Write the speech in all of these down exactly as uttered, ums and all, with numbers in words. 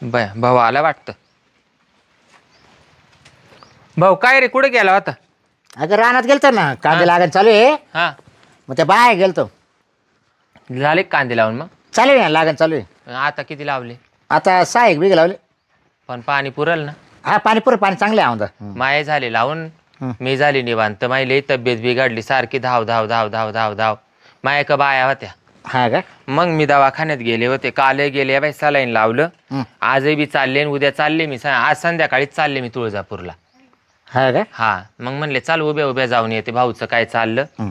Bye भाऊ आला वाटतं. भाऊ काय रे कुठे गेला होता? अगं रानात गेलतो ना, कांदे लागण चालू आहे. हा मग ते बाय गेलतो. झाले कांदे लावून? मग चालू आहे ना, लागण चालू आहे. आता किती लावले? आता सहा एक बिघे लावले. पण पाणी पुरल ना? हा पाणी पुरं, पाणी चांगलं आहे आमदा. माये झाले लावून, मी झाली निवांत. माई लई तब्येत बिघडली, सारखी धाव धाव धाव धाव धाव धाव. माया का बाया होत्या. हा का? मग मी दवाखान्यात गेले होते, काल गेले बाई, सलाईन लावलं. आजही बी चालले, उद्या चालले मी, आज संध्याकाळीच चालले मी तुळजापूरला. हा का? हा मग म्हणले चाल उभ्या उभ्या जाऊन येते, भाऊचं काय चाललं.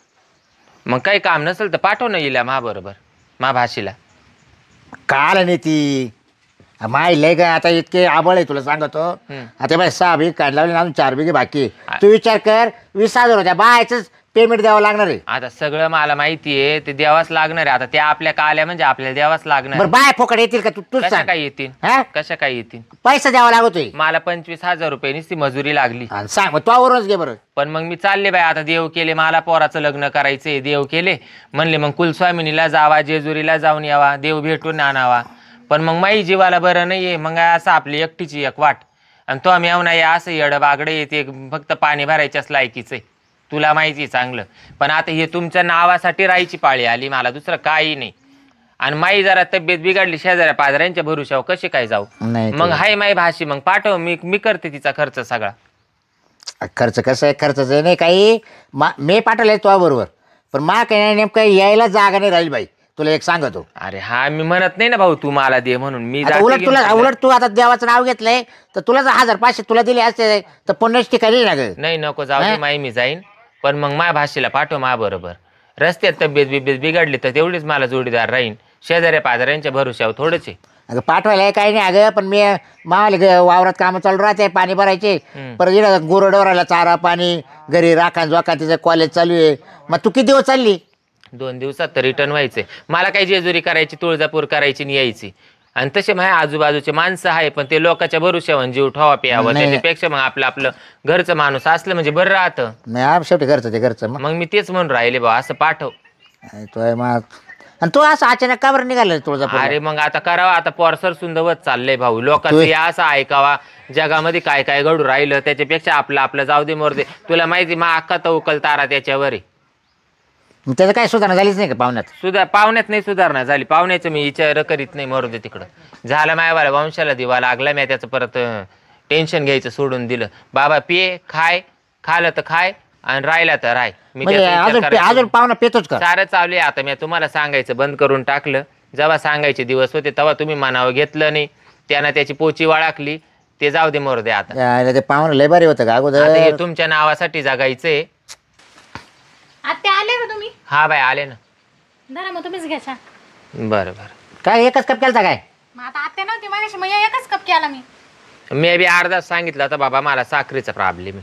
मग काही काम नसेल तर पाठवणं येईल मा बरोबर, मा भाषीला. काल नाही ती माय लय का आता इतके आबळ आहे तुला सांगतो. आता बाय सहा बिघे काढ लावले ना, अजून चार बिघे बाकी. तू विचार कर, वीस हजार होत्या बायच पेमेंट द्यावं लागणार आहे. आता सगळं मला माहिती आहे, ते द्यावाच लागणार आहे. आता त्या आपल्या काल्या म्हणजे आपल्याला द्यावाच लागणार. बरं बाय फोकड येतील का? तू तूच कशा सांग. काय येतील? हा? कशा काय येतील? पैसा द्यावा लागतोय मला पंचवीस हजार रुपये नुसती मजुरी लागली. आणि सांग मग तो वरूनच घे बरं. पण मग मी चालले बाय, आता देव केले, मला पोराचं लग्न करायचंय, देव केले. म्हणले मग कुलस्वामिनीला जावा, जेजुरीला जाऊन यावा, देव भेटून आणावा. पण मग माई जीवाला बरं नाहीये, मग असं आपली एकटीची एक वाट. आणि तो आम्ही येऊन असं येडं बागडे येते, फक्त पाणी भरायच्याच लायकीच आहे, तुला माहिती चांगलं. पण आता हे तुमच्या नावासाठी राहायची पाळी आली मला, दुसरं काही नाही. आणि माई जरा तब्येत बिघडली, शेजाऱ्या पाजाऱ्यांच्या भरोशावर कसे काय जाऊ? मग हाय माई भाषी, मग पाठव, मी मी करते तिचा खर्च सगळा. खर्च कसं आहे? खर्चच नाही काही. मा मी पाठवलंय तो बरोबर, पण मा काही नेमकं यायला जागा नाही राहील बाई, तुला एक सांगतो. अरे हा मी म्हणत नाही ना भाऊ तू मला दे म्हणून. मी उलट तुला उलट तू आता देवाचं नाव घेतलंय तर तुला जर हजार पाचशे तुला दिले असते तर पुण्याच ठिकाणी ना ग. नाही नको जाऊ दे माई, मी जाईन. पण मग माझ्या भाषेला पाठव मा बरोबर. रस्त्यात तब्येत बिब्येत बिघडली तर तेवढीच मला जोडीदार राहीन, शेजाऱ्या पाजाऱ्यांच्या भरोशावर थोडंच आहे. अगं पाठवायला काही नाही अगं, पण मी मावाले वावरात कामं चालू राहते, पाणी भरायचे, परत इकडं गुरडोराला चारा पाणी, घरी राखा जोखा, तिचं कॉलेज चालू आहे. मग तू किती दिवस चालली? दोन दिवसात तर रिटर्न व्हायचंय मला. काही जेजुरी करायची, तुळजापूर करायची आणि यायची. आणि तसे माझ्या आजूबाजूचे माणसं आहे, पण ते लोकांच्या भरोश्यावर जीव ठेवा प्यावं, त्याच्यापेक्षा मग आपलं आपलं घरचं माणूस असलं म्हणजे बरं राहतं. नाही शेवटी घरचं ते घरचं. मग मी तेच म्हणून राहिले बा, असं पाठव. आणि तू असं अचानक का बरं निघालं तुळजापूर? अरे मग आता करावं, आता पोरसर सुंदरवत चाललंय भाऊ, लोकांचं असं ऐकावा, जगामध्ये काय काय घडू राहिलं, त्याच्यापेक्षा आपलं आपलं जाऊ दे मोर दे. तुला माहिती मा अख्खा तर उकल तारा त्याच्यावर आहे. त्याचं काय सुधारणा झालीच नाही का पाहुण्यात? सुधार पाहुण्यात नाही सुधारणा झाली, पाहुण्याचं मी विचार करीत नाही, मरू दे तिकडं. झालं मायावाला वंशाला दिवा लागला, मी त्याचं परत टेन्शन घ्यायचं सोडून दिलं. बाबा पिये, खाय, खालं तर खाय आणि राहिला तर राय. मी अजून पाहुणा पेतोच का? सारं चालू आहे. आता मी तुम्हाला सांगायचं बंद करून टाकलं. जेव्हा सांगायचे दिवस होते तेव्हा तुम्ही मनावर घेतलं नाही, त्यानं त्याची पोची वळाकली, ते जाऊ दे मरू दे. आता ते पाहुणं लय भारी होतं का अगोदर? हे तुमच्या नावासाठी जगायचंय. आत्या आले का तुम्ही? हा बाय आले ना. धरा मग तुम्हीच घ्या. बरं बरं. काय एकच कप केलता काय? मग आता आत्या नव्हती मागाशी, मग एकच कप केला मी. मी बी अर्धा सांगितलं होता बाबा मला साखरेचा प्रॉब्लेम.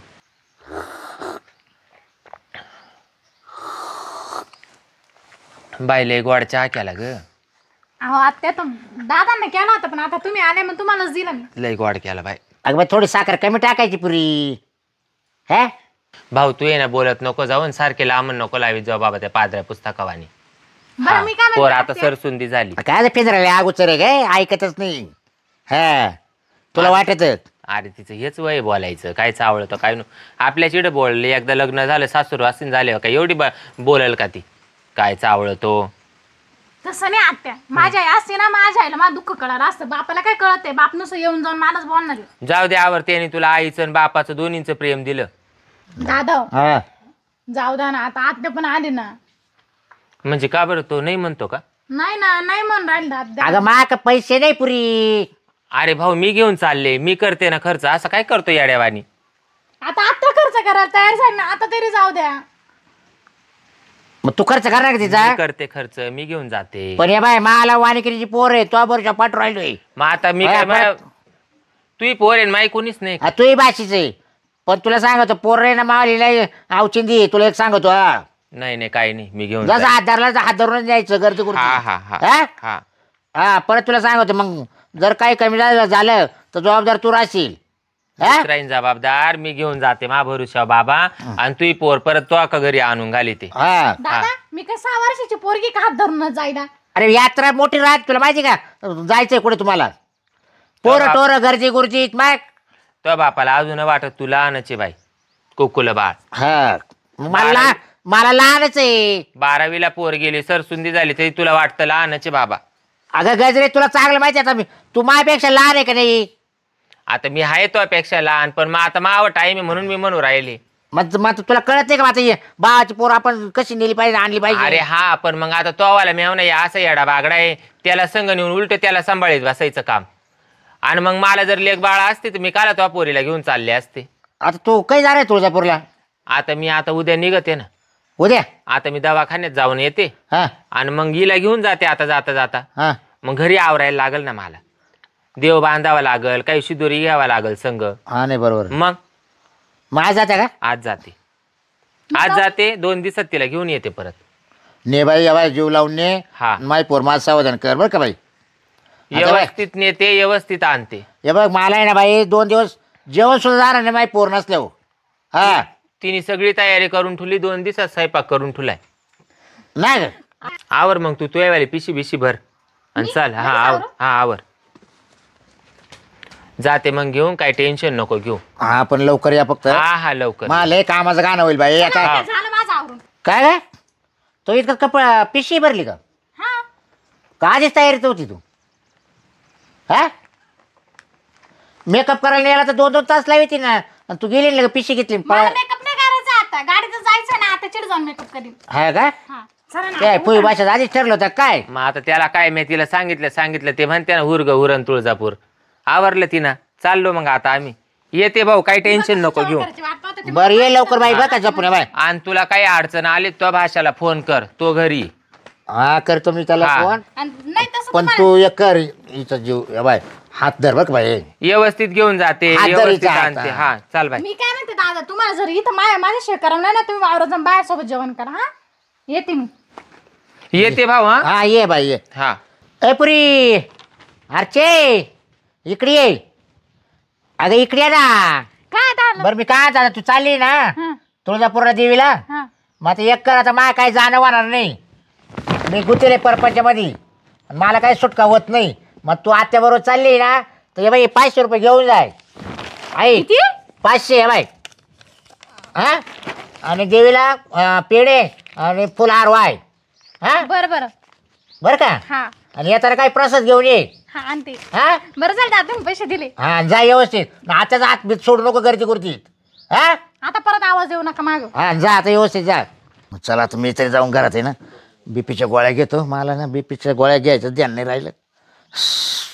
बाई लय गोड चहा केला ग. अहो आत्या तर दादांना केला होता, पण आता तुम्ही आले मग तुम्हालाच दिला मी. लय गोड केला बाई. अगं बाई थोडी साखर कमी टाकायची पुरी. हे भाऊ तू ये ना, बोलत नको जाऊन सारखे लांबून नको लावीत जाऊ बाबा त्या पादऱ्या पुस्तकावानी. बरं मी काय पोर आता सरसुंदी झाली. काय फिजरायला अगोदर आहे काय? ऐकतच नाही. हा तुला वाटत? अरे तिचं हेच वय बोलायचं, काय चावळतं काय नु. आपल्या चिड बोलले, एकदा लग्न झालं सासूर असून झाले काय एवढी बोलेल का ती? काय चावळतो तसं नाही आत्या. माझ्या आई असते ना, माझ्या आईला मला दुःख कळणार असतं. बापाला काय कळत आहे? बाप नुसतं येऊन जाऊन मलाच बोलणार. जाऊ दे आवडते. आणि तुला आईचं आणि बापाचं दोन्हीचं प्रेम दिलं. दादा जाऊ द्या ना, आता आत्या पण आली ना. म्हणजे का बरं तो नाही म्हणतो का? नाही ना, नाही म्हणून राहिल. अगं माक पैसे नाही पुरी. अरे भाऊ मी घेऊन चालले, मी करते ना खर्च, असं काय करतो याड्यावानी? आता आत्ता खर्च करायला तयार झाली ना, आता तरी जाऊ द्या. मग तू खर्च करणार का तिचा? करते खर्च, मी घेऊन जाते. पण या बाय मला वाणिकिरीची पोर आहे, तो बरोबर पाठ राहिलोय. मग आता मी काय तू पोर आहे माई कोणीच नाही. तूही बाशीच आहे, पण तुला सांगतो पोर आहे ना मावलीला आवचिंदी. तुला एक सांगतो. हा नाही नाही काही नाही, मी घेऊन जसं हात धरला हात धरूनच द्यायचं गर्दी करून. हा हा हा हा परत तुला सांगतो, मग जर काही कमी झालं तर जबाबदार तू राहशील. राहीन जबाबदार, मी घेऊन जाते मा भरुशा बाबा. आणि तू पोर परत तो का घरी आणून घाली ते. दादा मी काय सहा वर्षाची पोरगी का हात धरूनच जायला? अरे यात्रा मोठी राहत, तुला माहिती का? जायचंय कुठे तुम्हाला? पोरं टोर गरजी गुरजीत मग तो बापाला अजून वाटत तू लहानच बाई कोकुल बाळ. हा मला लहान- मला लहानच आहे. बारावीला पोर गेली सरसुंदी झाली तरी तुला वाटतं लहानच बाबा. अगं गजरे तुला चांगलं माहिती आहे आता मी तू माझ्यापेक्षा लहान आहे का नाही. आता मी आहे तो पेक्षा लहान पण मग आता मावं टाईम आहे म्हणून मी म्हणू राहिले. मग मग तुला कळत नाही का आता हे बाळाची पोर आपण कशी नेली पाहिजे आणली अरे पाहिजे. हा पण मग आता तो वाला मेव नाही असा येडा बागडा आहे त्याला संग नेऊन उलट त्याला सांभाळीत बसायचं काम. आणि मग मला जर लेख बाळा असते तर मी काला तो पोरीला घेऊन चालले असते. आता तू काही जाणार आहे तुळजापूरला आता मी आता उद्या निघते ना. उद्या. आता मी दवाखान्यात जाऊन येते हा आणि मग हिला घेऊन जाते आता जाता जाता. हा मग घरी आवरायला लागल ना मला. देव बांधावा लागल काही शिदोरी घ्यावा लागल संग. हा नाही बरोबर. मग मग आज जाते का. आज जाते आज जाते दोन दिवसात तिला घेऊन येते परत. ने बाई या बाई जीव लावून ने. हा. माय पोर माझं सावधान कर बरं का बाई. आता बाई, व्यवस्थित नेते व्यवस्थित आणते. हे बघ मला आहे ना बाई दोन दिवस जेवण सुद्धा जाणार नाही माही पोर नसल्यावर. हा तिने सगळी तयारी करून ठेवली दोन दिवसात स्वयंपाक करून ठेवलाय. नाही आवर मग तू तुझ्यावाली पिशी बिशी भर आणि चल. हा आवर हा आवर जाते मग घेऊन काही टेन्शन नको घेऊ. हा पण लवकर या फक्त. हा हा लवकर. मला लय कामाचं गाणं होईल बाई आता. काय झालं माझं आवरून. काय काय तो इतकं कपडा पिशी भरली का हा का आधीच तयारीत होती तू. हा मेकअप करायला यायला तर दोन दोन तास लावती ना आणि तू गेली ना पिशी घेतली मला मेकअप नाही करायचा आता गाडीत जायचं ना आता चिड जाऊन मेकअप करीन. हा का हा चला ना काय पुई भाषा आधीच ठरलं होतं काय. मग आता त्याला काय मी तिला सांगितलं सांगितलं ते म्हणते ना हुरग हुरण तुळजापूर. आवरलं तिनं चाललो मग आता आम्ही. येते भाऊ काही टेन्शन नको घेऊ. करायची वाट पाहत होते. बरं ये लवकर बाई बघा जपून बाय. आणि तुला काही अडचण आली तो भाषाला फोन कर तो घरी. हा करतो मी त्याला हा. फोन. आणि नाही तसं पण तुम्हाला- तू एक कर हिचा जीव या बाय हात धर बघ बाई. व्यवस्थित घेऊन जाते हात व्यवस्थित धरीचा हात. आणते. हा चाल बाई. मी काय म्हणते दादा तुम्हाला जर इथं माझ्या माझ्या शेकर नाही ना तुम्ही वावरात जाऊन बायासोबत जेवण करा. हा येते मी. येते भाऊ. हा हा ये बाई ये. हा ए पुरी अर्चे इकडे ये. अगं इकडे ये ना. काय दादा बरं मी काय आता तू चालली ना हा तुळजापूरला देवीला. हा मग आता एक कर आता मला काही जाणं होणार नाही. मी गुतेले परपंचामध्ये मला काही सुटका होत नाही. मग तू आत्याबरोबर चालली ना तर हे बाई पाचशे रुपये घेऊन जाय. आई किती? पाचशे हे बाई. हा आणि देवीला अं, पेढे आणि फुलहार वाय. हा बरं बरं बरं का. हा आणि येताना काही प्रसाद घेऊन ये. हा आणते. हा बरं झालं दादा तुम्ही पैसे दिले. हा जा व्यवस्थित आताचा हात बीत सोडू नको गर्दी कुर्तीत. हा आता परत आवाज येऊ नका माग. हा जा आता व्यवस्थित जा. चला आता मी तरी जाऊन घरात आहे ना बीपीच्या गोळ्या घेतो. मला ना बीपीच्या गोळ्या घ्यायचं ध्यान नाही राहिलं.